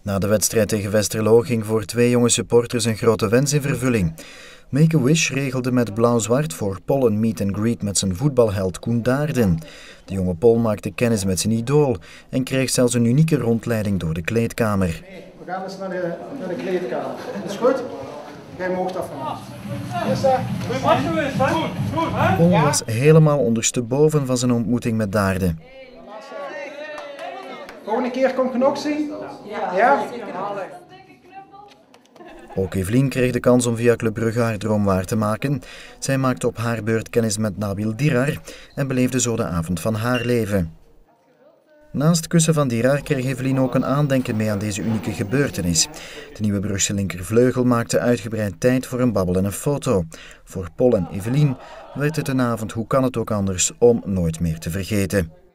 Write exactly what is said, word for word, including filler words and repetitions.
Na de wedstrijd tegen Westerlo ging voor twee jonge supporters een grote wens in vervulling. Make-A-Wish regelde met blauw-zwart voor Paul een meet and greet met zijn voetbalheld Koen Daarden. De jonge Paul maakte kennis met zijn idool en kreeg zelfs een unieke rondleiding door de kleedkamer. We gaan eens naar de, naar de kleedkamer. Is goed? Jij mag dat van ons. Paul was helemaal ondersteboven van zijn ontmoeting met Daarden. Volgende keer kom je nog zien? Ja? Ook Evelien kreeg de kans om via Club Brugge haar droom waar te maken. Zij maakte op haar beurt kennis met Nabil Dirar en beleefde zo de avond van haar leven. Naast het kussen van Dirar kreeg Evelien ook een aandenken mee aan deze unieke gebeurtenis. De nieuwe Brugse linkervleugel maakte uitgebreid tijd voor een babbel en een foto. Voor Paul en Evelien werd het een avond, hoe kan het ook anders, om nooit meer te vergeten.